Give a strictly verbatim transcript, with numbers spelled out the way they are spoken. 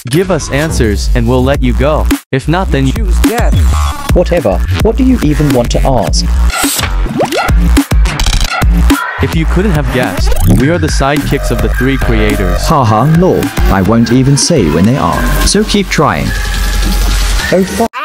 Give us answers and we'll let you go. If not, then choose death. Whatever. What do you even want to ask? If you couldn't have guessed, we are the sidekicks of the three creators. Haha, lol. I won't even say when they are. So keep trying. Oh fuck.